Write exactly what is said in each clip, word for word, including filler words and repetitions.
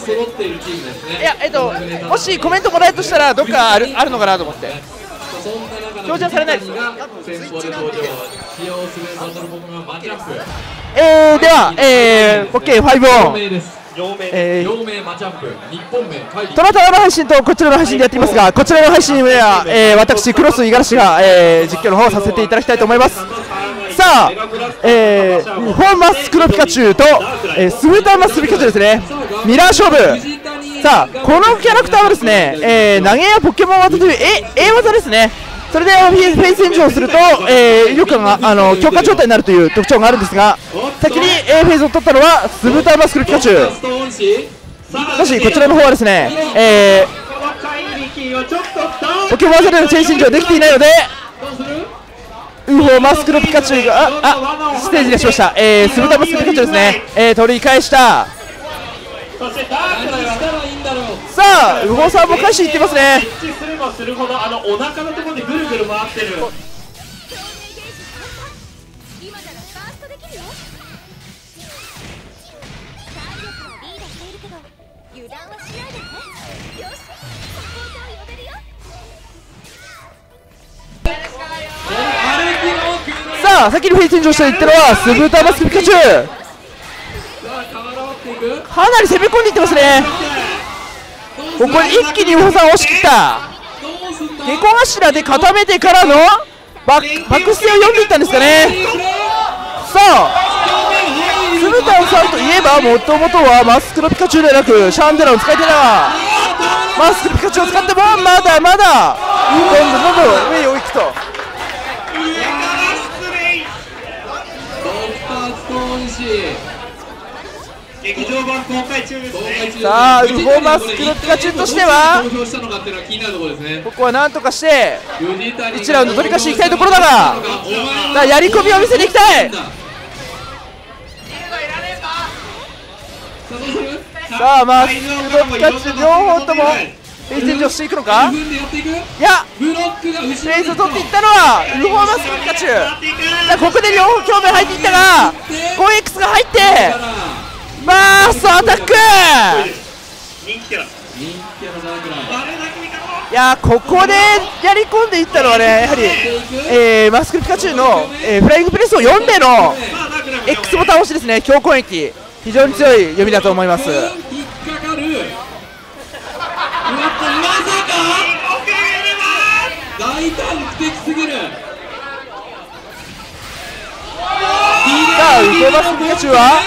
揃っているチームですね。 いや、えっと、もしコメントもらえるとしたら、どっかある、あるのかなと思って。表示はされないです。えー、では、えー、ポッケーファイブオン。えー、トラタラの配信とこちらの配信でやっていますが、こちらの配信では、えー、私、クロス五十嵐が、えー、実況の方をさせていただきたいと思います。さあ、えー、フォーマスクロピカチュウと、えー、スブタンマスクロピカチュウですね、ミラー勝負。さあ、このキャラクターはですね、えー、投げやポケモン技という A, A 技ですね。それでフェイスエンジンをすると、えー、威力があの強化状態になるという特徴があるんですが、先に A フェーズを取ったのはスブタンマスクロピカチュウ。しかしこちらの方はですね、えー、ポケモン技でのチェイスエンジンはできていないので、ウーフォーマスクロピカチュウがああステージ出しました。えー、スブタンマスクロピカチュウですね、えー、取り返した。さあ、ウホさんも返しにいってますね。さあ、先にフェイスエンジンをしていったのはスブタンマスクロピカチュウ。かなり攻め込んでいってますね。ここで一気にウホさんを押し切った。下戸頭で固めてからのバッ, バックステを読んでいったんですかね。さあ、スブタンさんといえばもともとはマスクロピカチュウではなくシャンデラを使いたいな。マスクロピカチュウを使ってもまだまだどんどんどんどん上に追いつくと。さあ、ウホマスクロピカチュウとしてはここはなんとかしていちラウンド取り返していきたいところだが、さあやり込みを見せていきたい。さあマスクロピカチュウ両方ともフェイスエンジンをしていくのか。いや、フェイスを取っていったのはウホマスクロピカチュウ。さあここで両方強面入っていったが フォーエックス が入ってバーストアタック。いやー、ここでやり込んでいったのはね、やはり、えー、マスクロピカチュウの、えー、フライングプレスを読んでの X ボタン押しですね。強攻撃非常に強い読みだと思います。さあウホマスクロピカチュウは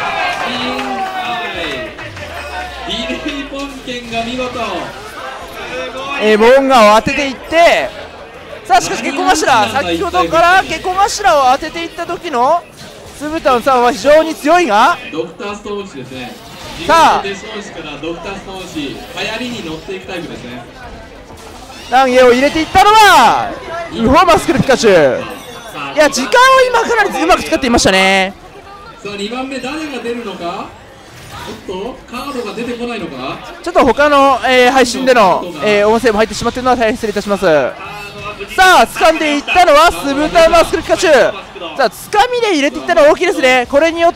えー、モンガを当てていって、さあしかし下戸頭、先ほどから下戸頭を当てていった時のスブタンさんは非常に強いが、ドクターストーン氏ですね。さあ流行りに乗っていくタイプですね。投げを入れていったのはウホマスクロピカチュウ。いや、時間を今かなりうまく使っていましたね。さあにばんめ誰が出るのか。ちょっとカードが出てこないのか。ちょっと他の、えー、配信での、えー、音声も入ってしまっているのは大変失礼いたします。さあ掴んでいったのはスブタンマスクロピカチュウ。さあ掴みで入れていったのは大きいですね。これによって、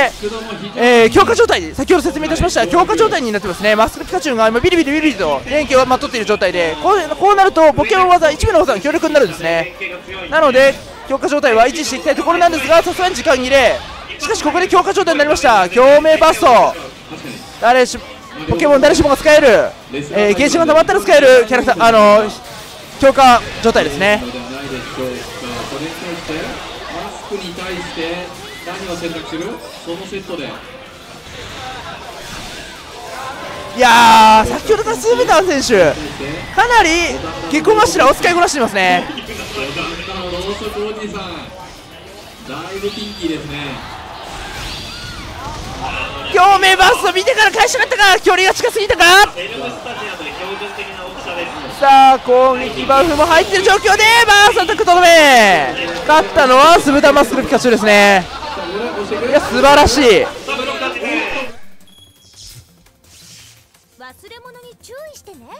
えー、強化状態、先ほど説明いたしました強化状態になってますね。マスクロピカチュウが今ビリビリビリビリと連携をまとっている状態で、こう、こうなるとポケモン技一部の技が強力になるんですね。なので強化状態は維持していきたいところなんですが、さすがに時間切れ。しかしここで強化状態になりました。共鳴バスト、誰しポケモン誰しもが使える、えー、ゲージが溜まったら使えるキャラクター、あのー、強化状態ですね。いやー、先ほどからスーベタン選手かなり下戸頭を使いこなしていますね。表面バースト見てから返しなかったか。距離が近すぎたか。さあ攻撃バフも入ってる状況でバーストアタックとどめ。勝ったのはスブタンマスクロピカチュウですね。いや素晴らしい。忘れ物に注意してね。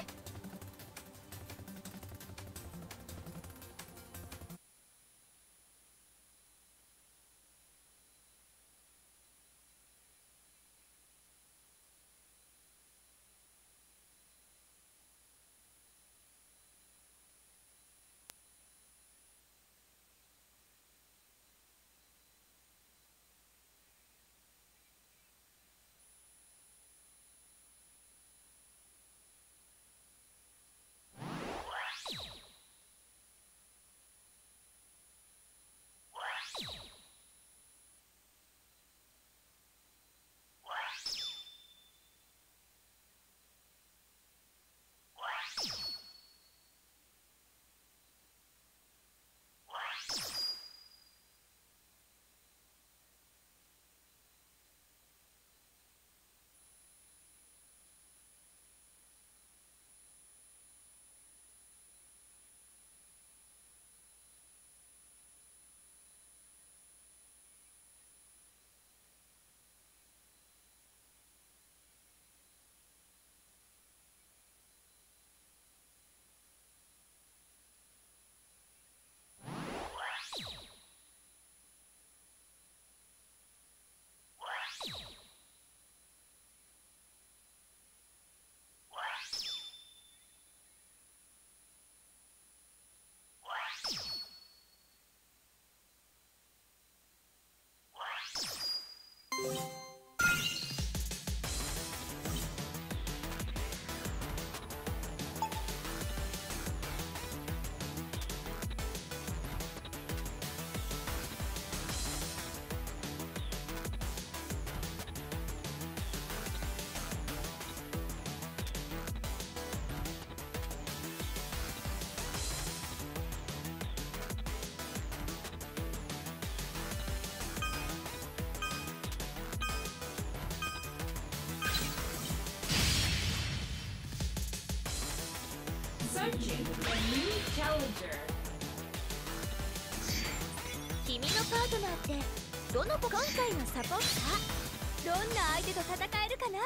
君のパートナーってどの子？今回のサポーター、どんな相手と戦えるかな。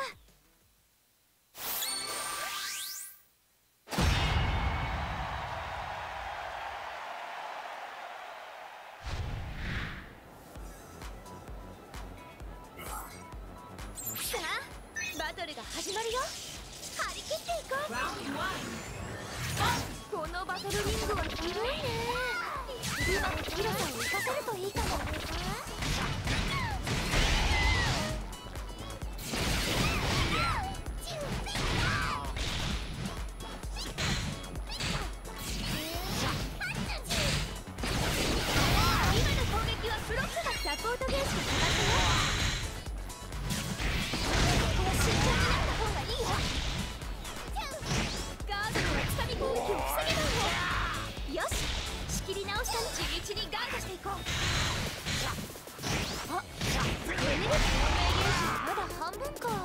さあバトルが始まるよ。張り切っていこう。このバトルリングは広いね。うまく広さを生かせるといいかも。今の攻撃はブロックがサポートゲージがかかったよ。ここは慎重になった方がいいよ。ガードのつかみ攻撃を防げないよ。よし、仕切り直した地道にガードしていこう。あ、エネルギーの命令値はまだ半分か。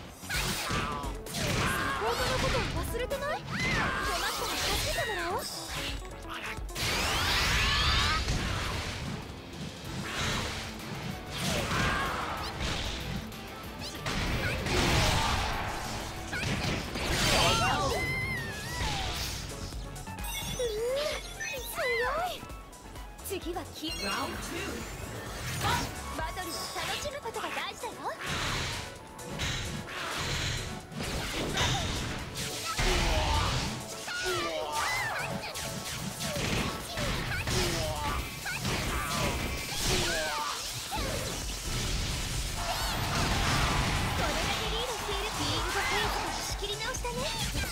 サポートのことを忘れてない？困ったら助けてもらおう。次はキバトルは楽しむことが大事だよ。これだけリードしているフィールドフェイズから仕切り直したね。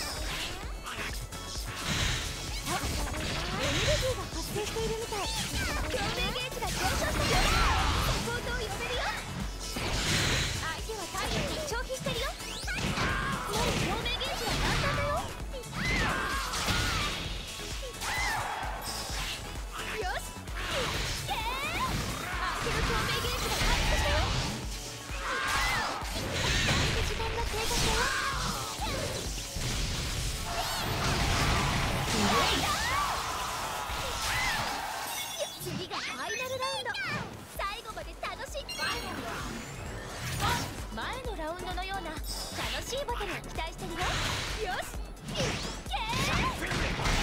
エネルギーが発生しているみたい。共鳴ゲージが上昇したよ。サポートを呼べるよ。相手は体力に消費してるよ。もう共鳴ゲージは満タンだよ。よし、いけー。相手の共鳴ゲージが回復したよ。だいぶ時間が経過したよ。次がファイナルラウンド。最後まで楽しい。前のラウンドのような楽しいバトルを期待してるよ。よし、いっけー。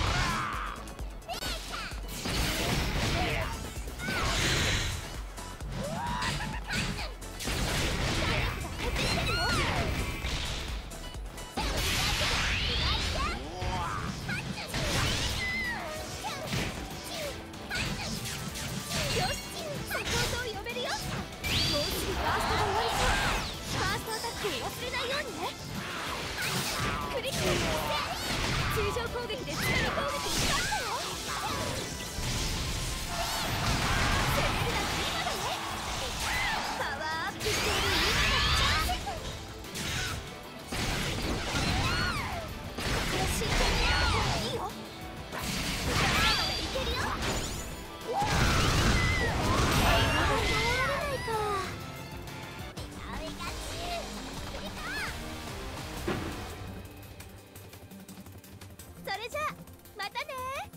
よし、サポートを呼べるよ。もうすぐファーストが終わりそう。ファーストアタックを忘れないようにね。クリックにして通常攻撃でつかみ攻撃に勝ったよ。攻めるなら今だね。パワーアップしている今のチャンス。ここは慎重にやった方がいいよ。まだまだいけるよ。それじゃあまたね。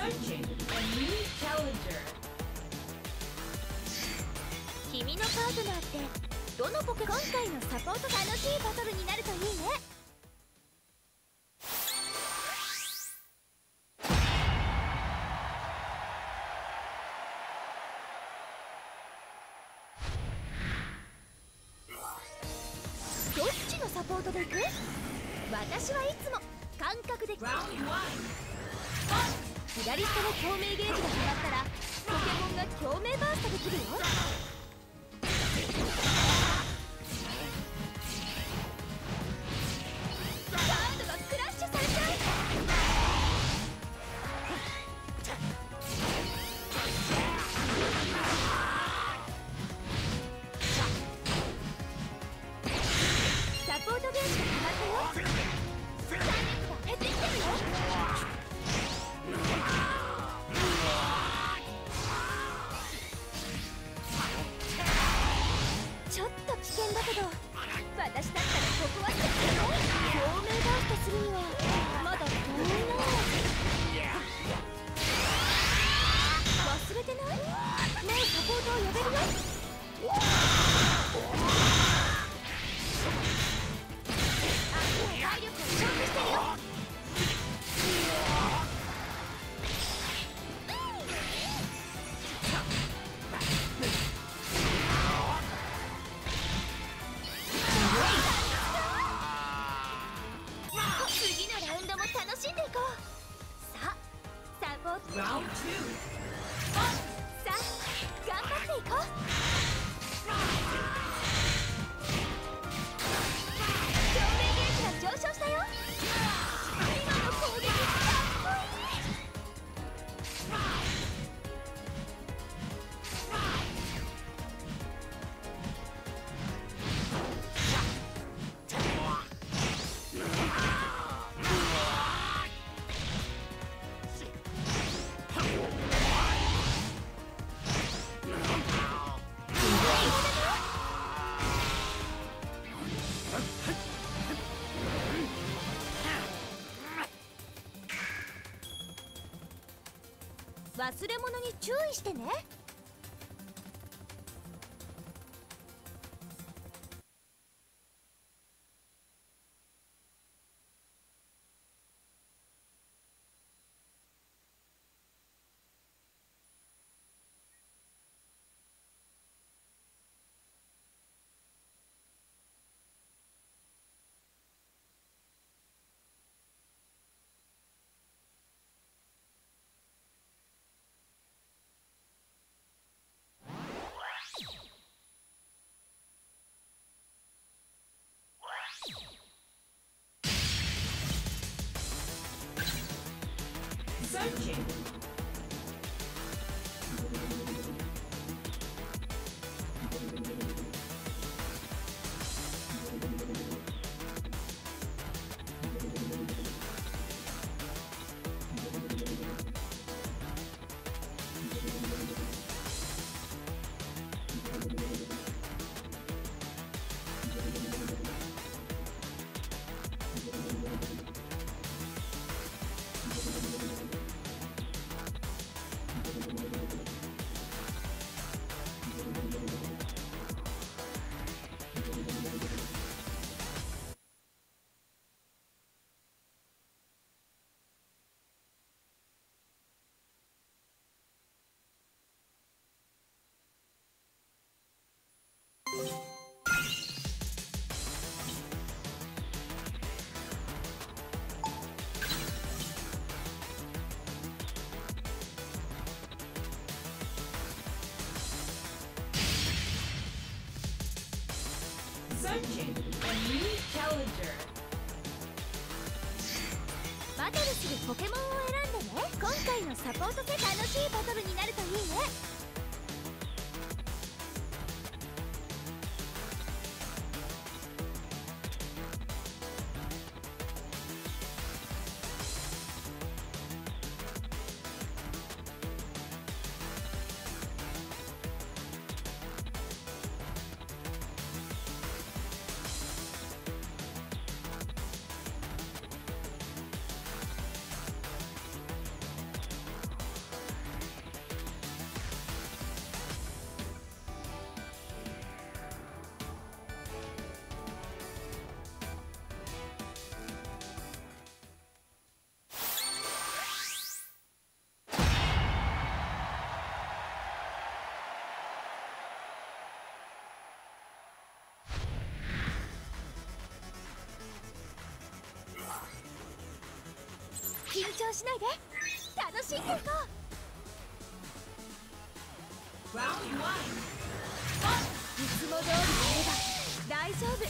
君のパートナーってどのポケ、今回のサポート楽しいバトルになるといいね。どっちのサポートでいく？私はいつも感覚で。左下の共鳴ゲージが決まったらポケモンが共鳴バーストできるよ。カードがクラッシュされちゃう。サポートゲージが決まったよ。ダメージが減ってきてるよ。ちょっと危険だけど、私だったらここは避けるよ。共鳴バーストするにはまだ遠いな。忘れてない？もうサポートを呼べるよ。あ、体力を消費してるよ。次のラウンドも楽しんでいこう。さあ、サポートさあ、頑張っていこう。共鳴ゲージが上昇したよ。今の攻撃かっこいい。忘れ物に注意してね。バトルするポケモンを選んでね。今回のサポートで楽しいバトルになるといいね。 しないで。楽しんでいこう。いつも通りやれば大丈夫。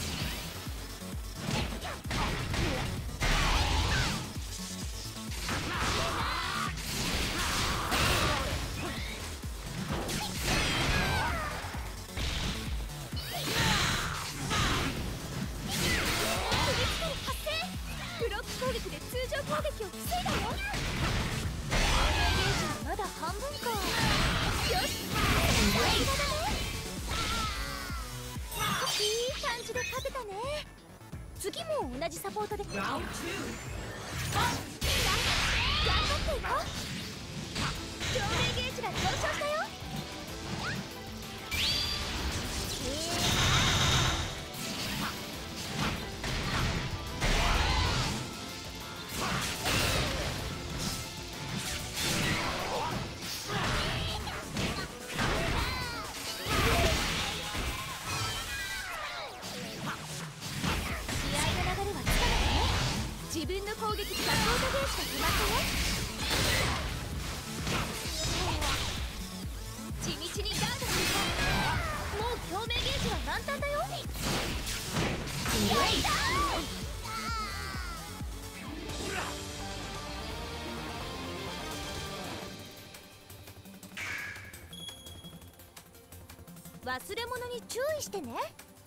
ブロック攻撃で通常攻撃を防いだよ。ゲージはまだ半分か。よし、大事だね。いい感じで勝てたね。次も同じサポートで頑張っていこう。共鳴ゲージが上昇したよ。自分の攻撃サポートゲージが決まったよ。地道にガードするか。もう共鳴ゲージは満タンだよ。忘れ物に注意してね。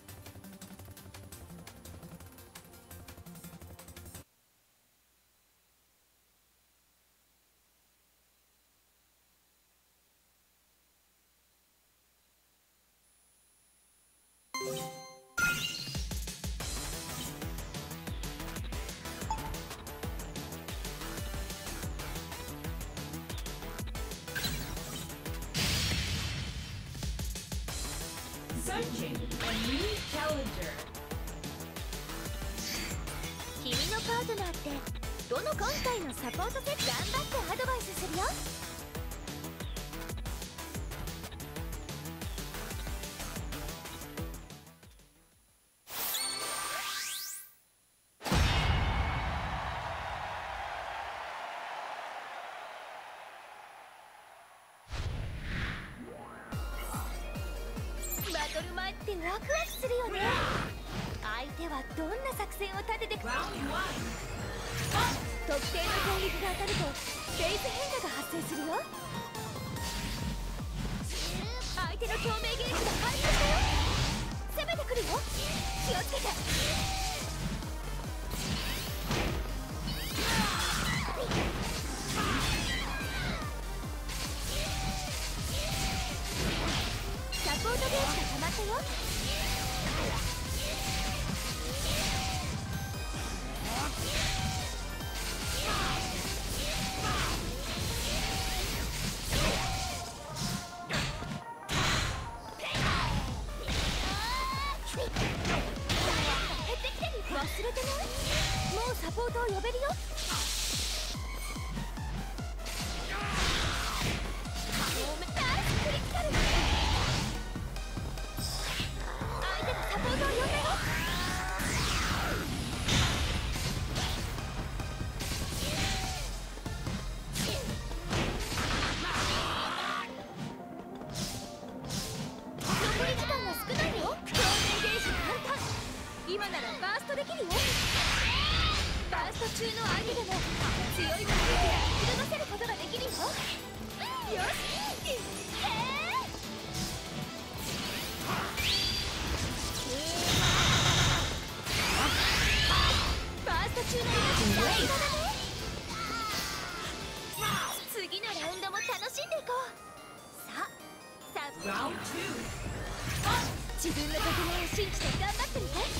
君のパートナーってどの今回のサポートセット頑張ってアドバイスするよ。バトル前ってワクワクするよね。相手はどんな作戦を立ててくる。特定の攻撃が当たるとフェイズ変化が発生するよ。相手の共鳴ゲージが反応したよ。攻めてくるよ。気をつけて。サポートゲージが溜まったよ。忘れてない？もうサポートを呼べるよ。ナイスクリティカル。相手がサポートを呼んだよ。残り時間が少ないよ。共鳴ゲージ満タン。今ならバーストできるよ。バースト中の相手でも強い攻撃で引き伸ばせることができるよ。よし、いっけー。バースト中の命大事だね。次のラウンドも楽しんでいこう。さあ、さあ自分の特命を信じて頑張ってみて。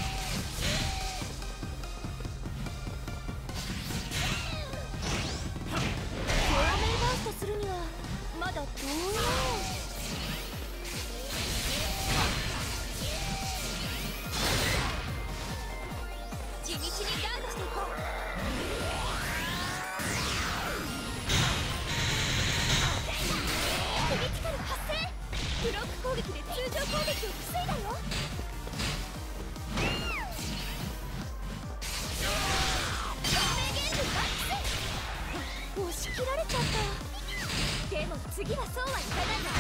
共鳴バーストするにはまだ遠いよ。地道にガードしていこう。クリティカル発生。ブロック攻撃で通常攻撃を防いだよ。共鳴ゲージマックス。 次はそうはいかないわね。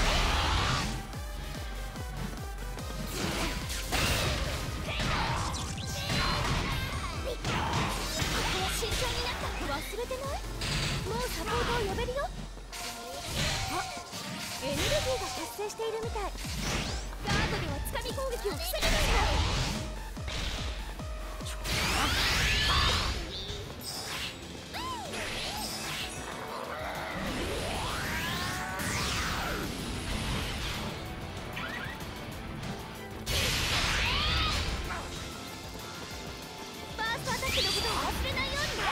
慎重になった。忘れてない？もうサポートを呼べるよ。あ、エネルギーが発生しているみたい。ガードではつかみ攻撃を防げないんだ。バーストアタックのことを忘れないようにね。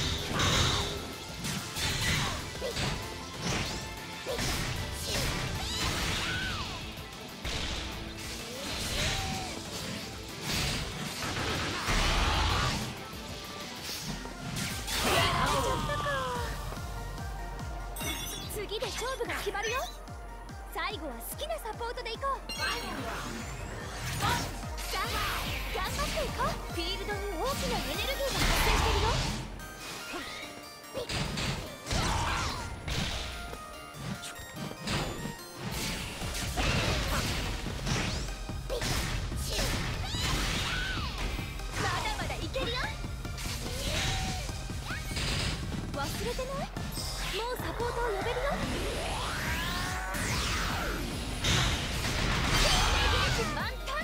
次で勝負が決まるよ。最後は好きなサポートでいこう。さあ頑張っていこう。フィールドに大きなエネルギーが発生してるよ。まだまだいけるよ。忘れてない？もうサポートを呼べるよ。生命ゲージ満タン。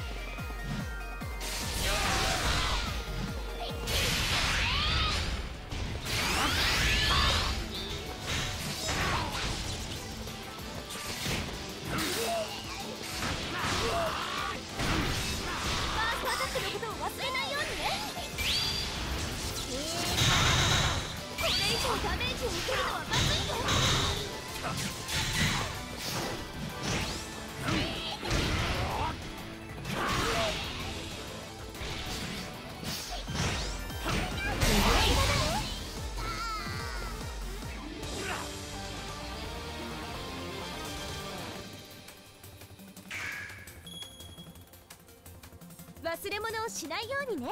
バーストアタックのことを忘れないようにね。これ以上ダメージを受けるのはまずいよ。忘れ物をしないようにね。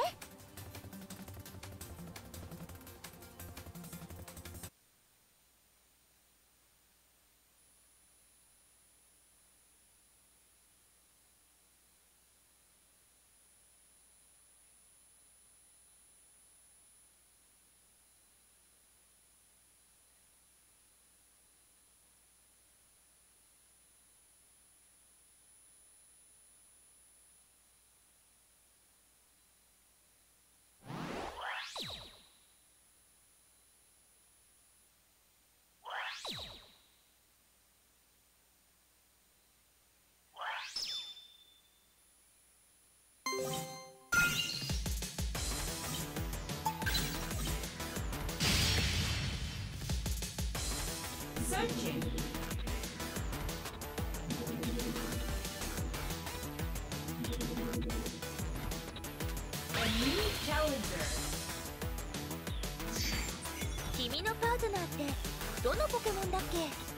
君のパートナーってどのポケモンだっけ？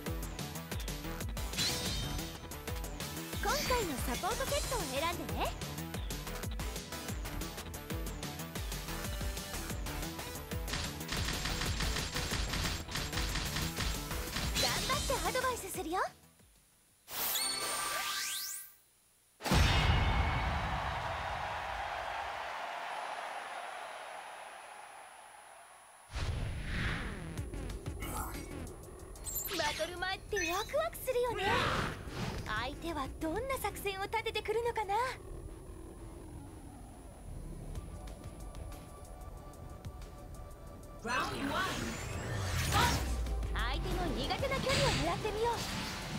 今回のサポートセットを選んでね。頑張ってアドバイスするよ。バトル前ってワクワクするよね。相手はどんな作戦を立ててくるのかな。相手の苦手な距離を狙ってみよう。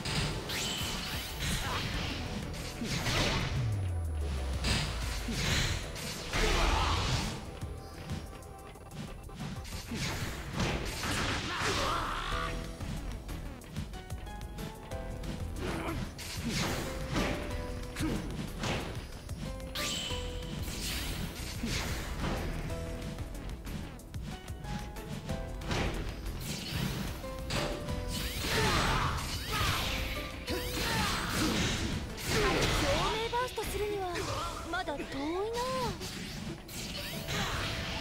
遠いな。エネルギーを取る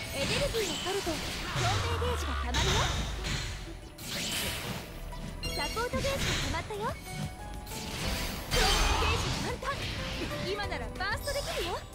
と共鳴ゲージがたまるよ。作ポートゲージが溜まったよ。ゲージ満タン。今ならバーストできるよ。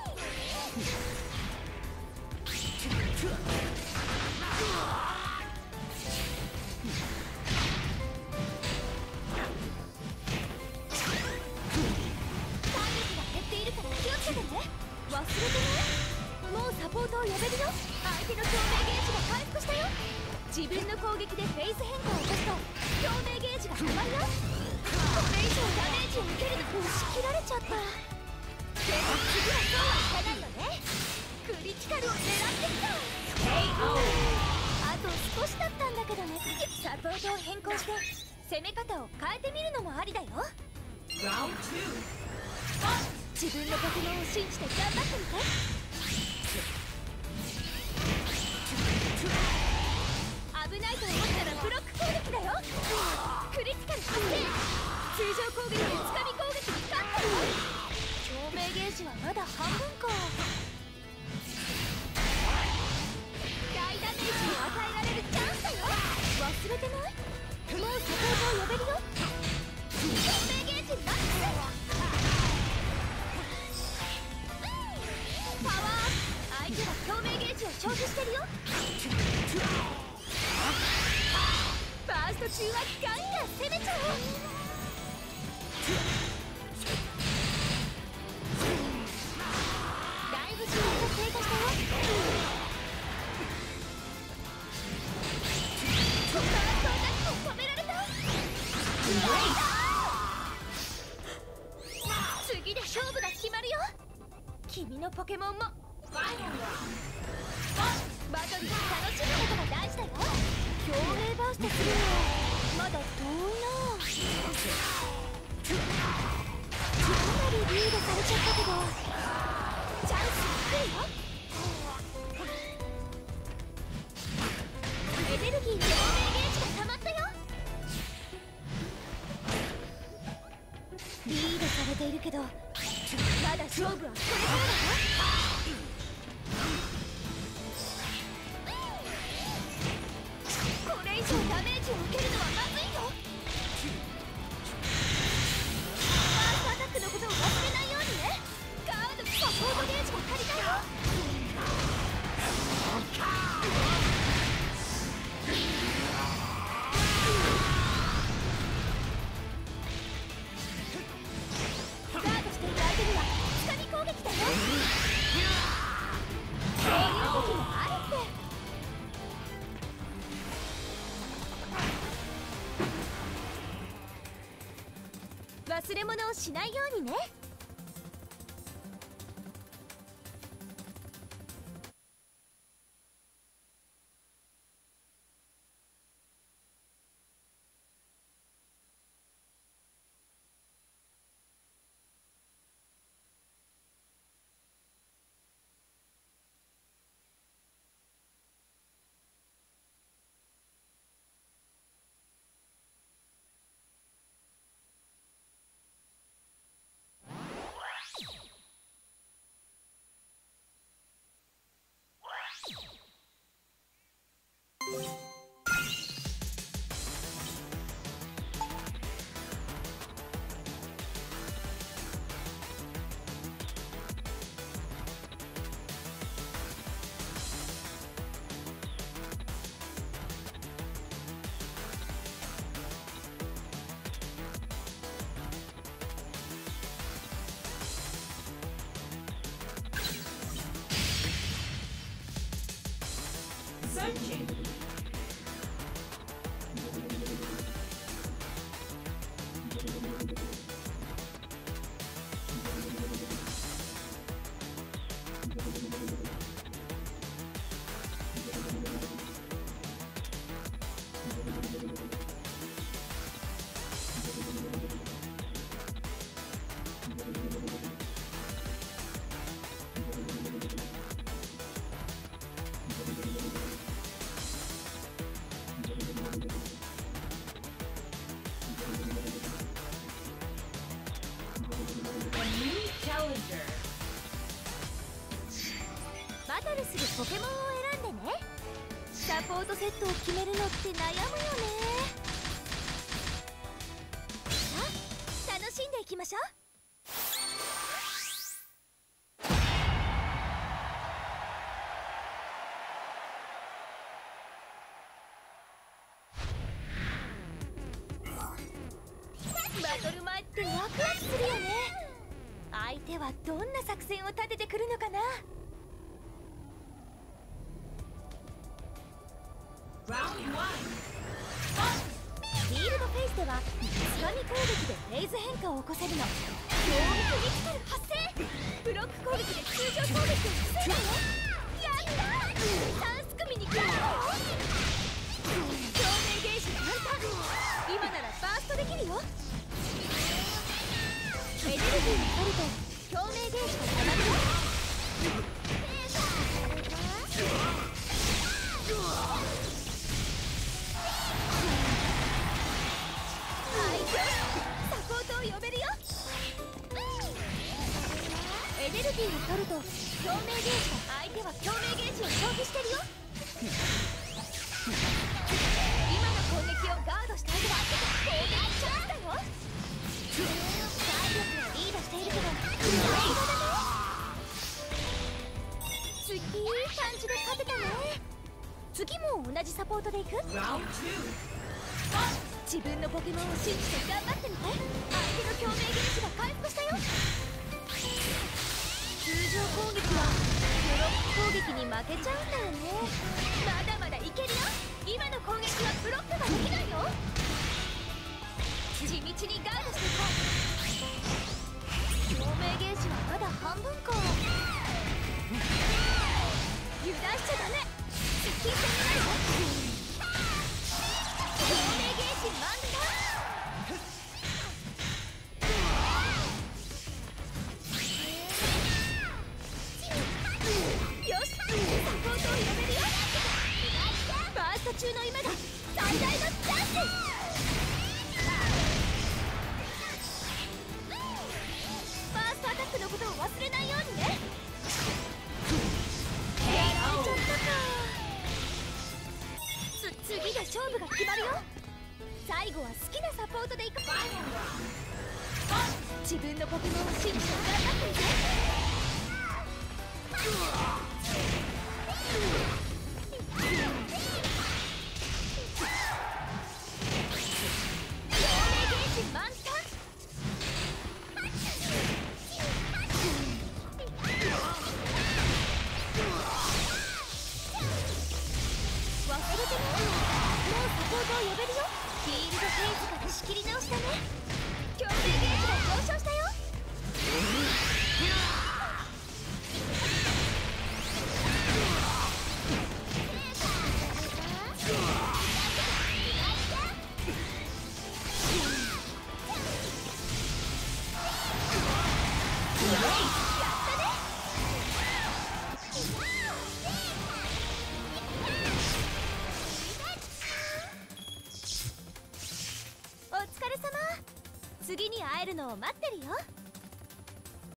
忘れてない？もうサポートを呼べるよ。相手の共鳴ゲージが回復したよ。自分の攻撃でフェイス変化を起こすと共鳴ゲージが溜まるよ。これ以上ダメージを受けるの押し切られちゃった。でも次はそうはいかないよね。クリティカルを狙ってきた。あと少しだったんだけどね。サポートを変更して攻め方を変えてみるのもありだよ。自分のポケモンを信じて頑張ってみて。危ないと思ったらブロック攻撃だよ。クリティカル発生。通常攻撃でつかみ攻撃に勝ったよ。共鳴ゲージはまだ半分か。大ダメージを与えられるチャンスだよ。忘れてない？もうサポートを呼べるよ。共鳴ゲージマックス。パワー相手は共鳴ゲージを消費してるよ。ファースト中はガンガン攻めちゃおう。だいぶ時間が経過したよ。ファーストアタックを止められた。次で勝負が決まるよ。君のポケモンもバトルを楽しむことが大事だよ。共鳴バーストするのはまだ遠いな。かなりリードされちゃったけどチャンスが来るよ。エネルギー共鳴ゲージが溜まったよ。リードされているけどまだ勝負はこれからだよ。これ以上ダメージを受けるのはまずいよ。ファーストアタックのことを忘れないようにね。ガードサポートゲージが足りたよ。ガードしている相手にはつかみ攻撃だよ。そういう時もあるって。忘れ物をしないようにね。バトルするポケモンを選んでね。サポートセットを決めるのって悩むよね。 きましょう。バトル前ってワクワクするよね。相手はどんな作戦を立ててくるのかな。フィールドフェイスではつかみ攻撃でフェーズ変化を起こせるの。強力リキカル発生。ブロック攻撃で通常攻撃を防いだよ。やったー。さんす組に来るよ。共鳴ゲージ満タン。今ならバーストできるよ。エネルギーに取ると共鳴ゲージがたまるよ。サポートを呼べるよ。エネルギーを取ると共鳴ゲージが相手は共鳴ゲージを消費してるよ。今の攻撃をガードした相手は攻撃チャンスだよ。体力はリードしているけど大丈夫だね。次いい感じで勝てたね。次も同じサポートでいく。自分のポケモンを信じて頑張ってみて。相手の共鳴ゲージが回復したよ。通常攻撃はブロック攻撃に負けちゃうんだよね。まだまだいけるよ。今の攻撃はブロックができないよ。地道にガードしていこう。共鳴ゲージはまだ半分か。油断しちゃダメ。接近戦になるよ。共鳴ゲージ満タン。よし、サポートを呼べるよ。バースト中の今が最大のチャンス。ファーストアタックのことを忘れないようにね。やられちゃったか。つ次で勝負が決まるよ。最後は好きなサポートでいく。自分のポケモンを信じて頑張ってみて。満タン。忘れてない。もうサポートを呼べるよ。フィールドフェイズから仕切り直したね。共鳴ゲージが上昇したよ。お疲れ様。次に会えるのを待ってるよ。